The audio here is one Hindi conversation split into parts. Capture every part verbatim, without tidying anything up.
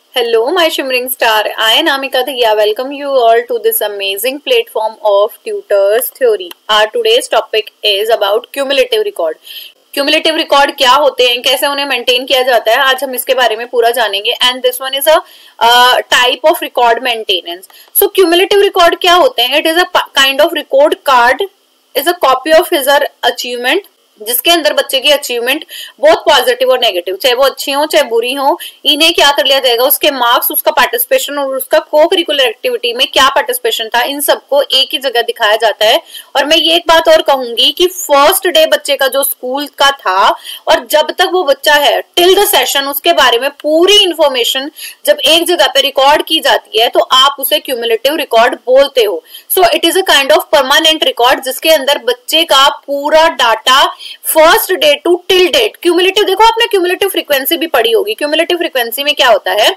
Hello, my shimmering star. I, Namika Dhia, welcome you all to this amazing platform of Tutors Theory. Our today's topic is about cumulative record. Cumulative record क्या होते हैं, कैसे उन्हें मेंटेन किया जाता है, आज हम इसके बारे में पूरा जानेंगे. And this one is a type of record maintenance. So cumulative record क्या होते हैं? It is a kind of record card, is a copy of his और अचीवमेंट, जिसके अंदर बच्चे की अचीवमेंट बहुत पॉजिटिव और नेगेटिव, चाहे वो अच्छी हो चाहे बुरी हो, इन्हें क्या कर लिया जाएगा, उसके मार्क्स, उसका पार्टिसिपेशन और उसका को करिकुलर एक्टिविटी में क्या पार्टिसिपेशन था, इन सबको एक ही जगह दिखाया जाता है. और मैं ये एक बात और कहूंगी कि फर्स्ट डे बच्चे का जो स्कूल का था और जब तक वो बच्चा है टिल द सेशन, उसके बारे में पूरी इंफॉर्मेशन जब एक जगह पे रिकॉर्ड की जाती है तो आप उसे क्यूमुलेटिव रिकॉर्ड बोलते हो. So it is a kind of permanent record जिसके अंदर बच्चे का पूरा data first day to till date. Cumulative, देखो आपने क्यूमुलेटिव फ्रीक्वेंसी भी पढ़ी होगी. क्यूमुलेटिव फ्रीक्वेंसी में क्या होता है,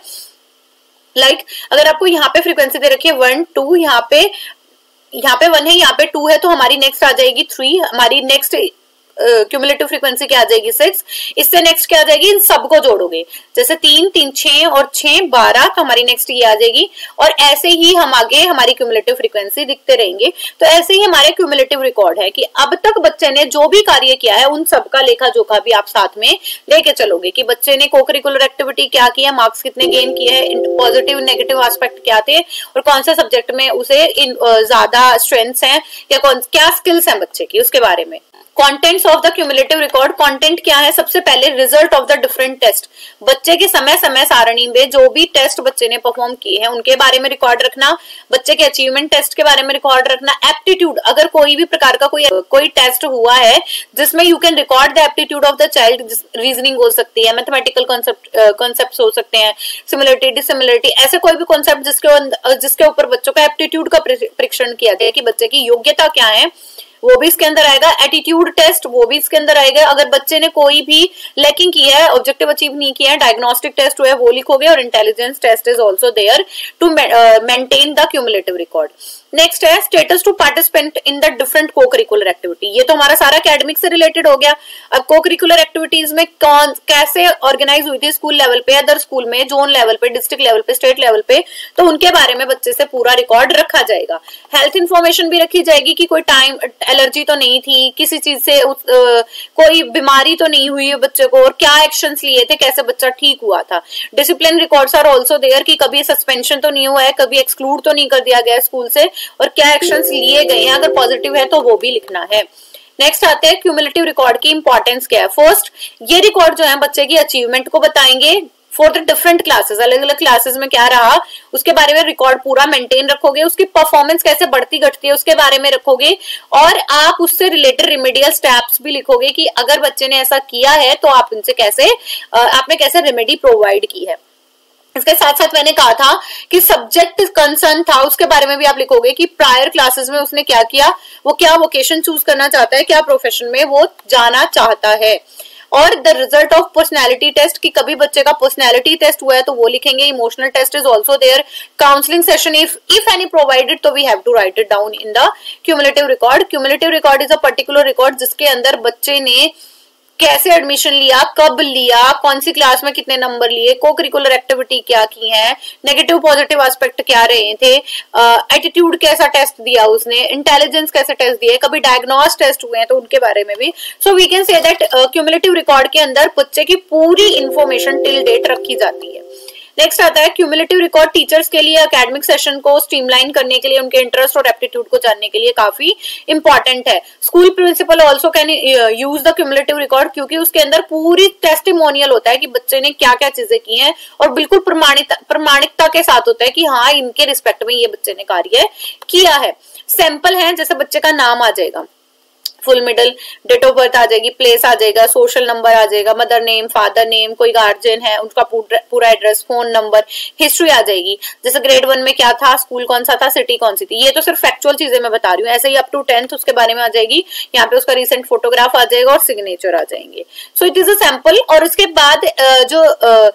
लाइक like, अगर आपको यहाँ पे फ्रीक्वेंसी दे रखी है वन टू, यहाँ पे यहाँ पे वन है, यहाँ पे टू है, तो हमारी नेक्स्ट आ जाएगी थ्री, हमारी नेक्स्ट क्यूमुलेटिव फ्रीक्वेंसी क्या आ जाएगी सिक्स, इससे नेक्स्ट क्या आ जाएगी, इन सबको जोड़ोगे, जैसे तीन तीन छह और छह बारह, तो हमारी नेक्स्ट ये आ जाएगी. और ऐसे ही हम आगे हमारी क्यूमुलेटिव फ्रीक्वेंसी दिखते रहेंगे. तो ऐसे ही हमारे क्यूमुलेटिव रिकॉर्ड है कि अब तक बच्चे ने जो भी कार्य किया है उन सबका लेखा जोखा भी आप साथ में लेके चलोगे कि बच्चे ने को करिकुलर एक्टिविटी क्या किया, मार्क्स कितने गेन किए हैं, पॉजिटिव नेगेटिव एस्पेक्ट क्या थे और कौन से सब्जेक्ट में उसे ज्यादा स्ट्रेंथ्स हैं या कौन क्या स्किल्स हैं बच्चे की, उसके बारे में. Contents of the cumulative record. Content क्या है? सबसे पहले result of the different test. बच्चे के समय समय सारणी में जो भी टेस्ट बच्चे ने परफॉर्म किए हैं उनके बारे में रिकॉर्ड रखना, बच्चे के अचीवमेंट टेस्ट के बारे में रिकॉर्ड रखना. एप्टीट्यूड, अगर कोई भी प्रकार का कोई कोई टेस्ट हुआ है जिसमें you can record the aptitude of the child, reasoning हो सकती है, मैथमेटिकल कॉन्सेप्ट कॉन्सेप्ट हो सकते हैं, सिमिलरिटी डिसिमिलरिटी, ऐसे कोई भी कॉन्सेप्ट जिसके जिसके ऊपर बच्चों का एप्टीट्यूड का परीक्षण किया गया कि बच्चे की योग्यता क्या है, वो भी इसके अंदर आएगा. एटीट्यूड टेस्ट, वो भी इसके अंदर आएगा. अगर बच्चे ने कोई भी लैकिंग किया है, ऑब्जेक्टिव अचीव नहीं किया है, डायग्नोस्टिक टेस्ट हुआ है, वो लिखोगे. और intelligence test is also there to maintain the cumulative record. Next है status to participant in the different cocurricular activity. ये तो हमारा सारा एकेडमिक से रिलेटेड हो गया. अब को करिकुलर एक्टिविटीज में कौन कैसे ऑर्गेनाइज हुई थी स्कूल लेवल पे, अदर स्कूल में, जोन लेवल पे, डिस्ट्रिक्ट लेवल पे, स्टेट लेवल पे, तो उनके बारे में बच्चे से पूरा रिकॉर्ड रखा जाएगा. हेल्थ इंफॉर्मेशन भी रखी जाएगी कि कोई टाइम एलर्जी तो नहीं थी, किसी चीज से uh, कोई बीमारी तो नहीं हुई है बच्चे को, और क्या एक्शंस लिए थे, कैसे बच्चा ठीक हुआ था. Discipline records are also there कि कभी सस्पेंशन तो नहीं हुआ है, कभी एक्सक्लूड तो नहीं कर दिया गया स्कूल से, और क्या एक्शंस लिए गए हैं, अगर पॉजिटिव है तो वो भी लिखना है. नेक्स्ट आते हैं क्यूमुलेटिव रिकॉर्ड की इंपॉर्टेंस क्या है. फर्स्ट, ये रिकॉर्ड जो है बच्चे की अचीवमेंट को बताएंगे फॉर द डिफरेंट क्लासेस. अलग अलग क्लासेस में क्या रहा उसके बारे में रिकॉर्ड पूरा मेंटेन रखोगे. उसकी परफॉर्मेंस कैसे बढ़ती घटती है उसके बारे में रखोगे. और आप उससे रिलेटेड रिमेडियल स्टेप्स भी लिखोगे कि अगर बच्चे ने ऐसा किया है तो आप इनसे कैसे आपने कैसे रेमेडी प्रोवाइड की है. इसके साथ साथ मैंने कहा था कि सब्जेक्ट कंसर्न था, उसके बारे में भी आप लिखोगे कि प्रायर क्लासेस में उसने क्या किया, वो क्या वोकेशन चूज करना चाहता है, क्या प्रोफेशन में वो जाना चाहता है. और the result of personality test, कि कभी बच्चे का पर्सनैलिटी टेस्ट हुआ है तो वो लिखेंगे. Emotional test is also there. Counselling session if if any provided, तो we have to write it down in the cumulative record. Cumulative record is a particular record जिसके अंदर बच्चे ने कैसे एडमिशन लिया, कब लिया, कौन सी क्लास में कितने नंबर लिए, को करिकुलर एक्टिविटी क्या की है, नेगेटिव पॉजिटिव एस्पेक्ट क्या रहे थे, एटीट्यूड uh, कैसा टेस्ट दिया उसने, इंटेलिजेंस कैसे टेस्ट दिए, कभी डायग्नोस टेस्ट हुए हैं तो उनके बारे में भी. So we can say that cumulative record के अंदर बच्चे की पूरी इंफॉर्मेशन टिल डेट रखी जाती है. नेक्स्ट आता है क्यूमुलेटिव रिकॉर्ड टीचर्स के लिए एकेडमिक सेशन को स्ट्रीमलाइन करने के लिए, उनके इंटरेस्ट और एप्टीट्यूड को जानने के लिए काफी इंपॉर्टेंट है. School principal also can use the cumulative record क्योंकि उसके अंदर पूरी टेस्टिमोनियल होता है कि बच्चे ने क्या क्या चीजें की हैं और बिल्कुल प्रमाणित प्रमाणिकता के साथ होता है कि हाँ इनके रिस्पेक्ट में ये बच्चे ने कार्य किया है. सैंपल है, जैसे बच्चे का नाम आ जाएगा, full middle, date of birth आ जाएगी, प्लेस आ जाएगा, सोशल नंबर आ जाएगा, मदर नेम, फादर नेम, कोई गार्जियन है उनका पूरा एड्रेस, फोन नंबर, हिस्ट्री आ जाएगी. जैसे ग्रेड वन में क्या था, स्कूल कौन सा था, सिटी कौन सी थी. ये तो सिर्फ फैक्चुअल चीजें मैं बता रही हूँ. ऐसे ही अप टू टेंथ उसके बारे में आ जाएगी. यहाँ पे उसका रिसेंट फोटोग्राफ आ जाएगा और सिग्नेचर आ जाएंगे. So it is a sample. और उसके बाद जो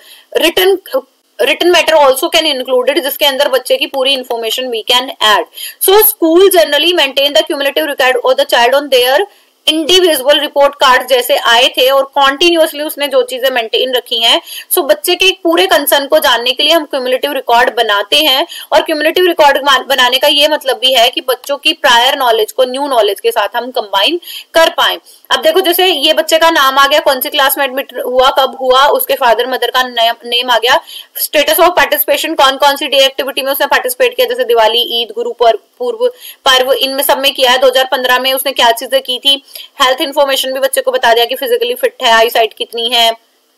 return written matter also can included जिसके अंदर बच्चे की पूरी information we can add. So school generally maintain the cumulative record of the child on their individual report card जैसे आए थे और कॉन्टिन्यूसली उसने जो चीजें मेंटेन रखी हैं। सो बच्चे के एक पूरे कंसर्न को जानने के लिए हम क्यूमुलेटिव रिकॉर्ड बनाते हैं, और क्यूमुलेटिव रिकॉर्ड बनाने का ये मतलब भी है कि बच्चों की प्रायर नॉलेज को न्यू नॉलेज के साथ हम कंबाइन कर पाए। अब देखो, जैसे ये बच्चे का नाम आ गया, कौन सी क्लास में एडमिट हुआ, कब हुआ, उसके फादर मदर का नेम आ गया, स्टेटस ऑफ पार्टिसिपेशन, कौन कौन सी डे एक्टिविटी में उसने पार्टिसिपेट किया, जैसे दिवाली, ईद, गुरु पूर्व पर्व, इनमें सब में किया है। दो हज़ार पंद्रह में उसने क्या चीजें की थी। हेल्थ इन्फॉर्मेशन भी बच्चे को बता दिया कि फिजिकली फिट है, आई साइट कितनी है,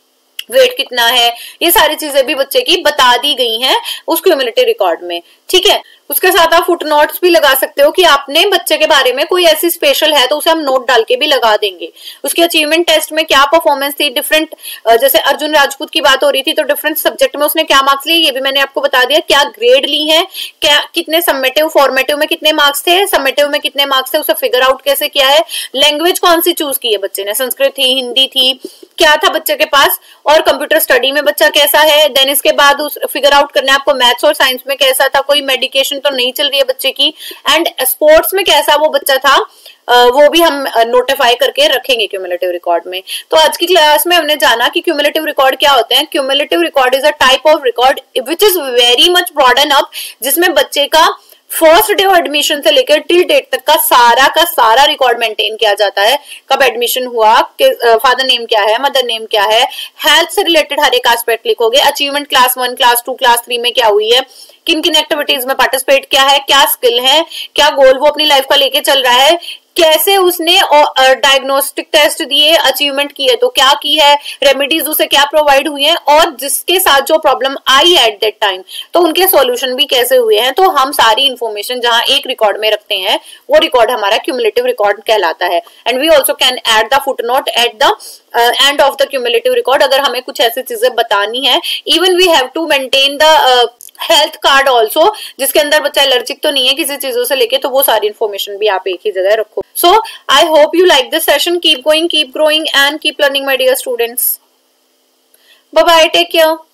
वेट कितना है, ये सारी चीजें भी बच्चे की बता दी गई हैं उस क्यूमुलेटिव रिकॉर्ड में। ठीक है, उसके साथ आप फुट नोट्स भी लगा सकते हो कि आपने बच्चे के बारे में कोई ऐसी स्पेशल है तो उसे हम नोट डाल के भी लगा देंगे। उसकी अचीवमेंट टेस्ट में क्या परफॉर्मेंस थी, डिफरेंट, जैसे अर्जुन राजपूत की बात हो रही थी तो डिफरेंट सब्जेक्ट में उसने क्या मार्क्स लिए, ये भी मैंने आपको बता दिया। क्या ग्रेड ली है, क्या कितने समेटिव फॉर्मेटिव में कितने मार्क्स थे, समेटिव में कितने मार्क्स थे, उसे फिगर आउट कैसे किया है, लैंग्वेज कौन सी चूज की है बच्चे ने, संस्कृत थी, हिंदी थी, क्या था बच्चे के पास, और कंप्यूटर स्टडी में बच्चा कैसा है। देन इसके बाद उस फिगर आउट करना है आपको मैथ्स और साइंस में कैसा था, कोई मेडिकेशन तो नहीं चल रही है बच्चे की, एंड स्पोर्ट्स में कैसा वो बच्चा था, वो भी हम नोटिफाई करके रखेंगे क्यूमुलेटिव रिकॉर्ड में। तो आज की क्लास में हमने जाना कि क्यूमुलेटिव रिकॉर्ड क्या होते हैं। Cumulative record is a type of record which is very much broad and up, जिसमें बच्चे का फर्स्ट डे ऑफ एडमिशन से लेकर टिल डेट तक का सारा का सारा रिकॉर्ड मेंटेन किया जाता है। कब एडमिशन हुआ, फादर नेम क्या है, मदर नेम क्या है, हेल्थ से रिलेटेड हर एक एस्पेक्ट लिखोगे, achievement class one, class two, class three में क्या हुई है, किन किन एक्टिविटीज में पार्टिसिपेट किया है, क्या स्किल है, क्या गोल वो अपनी लाइफ का लेके चल रहा है, कैसे उसने डायग्नोस्टिक टेस्ट दिए, अचीवमेंट किए तो क्या की है, रेमेडीज उसे क्या प्रोवाइड हुई है, और जिसके साथ जो प्रॉब्लम आई एट दैट टाइम तो उनके सॉल्यूशन भी कैसे हुए हैं। तो हम सारी इंफॉर्मेशन जहां एक रिकॉर्ड में रखते हैं वो रिकॉर्ड हमारा क्यूमुलेटिव रिकॉर्ड कहलाता है। And we also can add the footnote at the end of the cumulative record, अगर हमें कुछ ऐसी चीजें बतानी है। Even we have to maintain the health card also, जिसके अंदर बच्चा एलर्जिक तो नहीं है किसी चीजों से लेके, तो वो सारी इन्फॉर्मेशन भी आप एक ही जगह रखो। So I hope you like this session. Keep going, keep growing and keep learning my dear students. Bye bye, take care.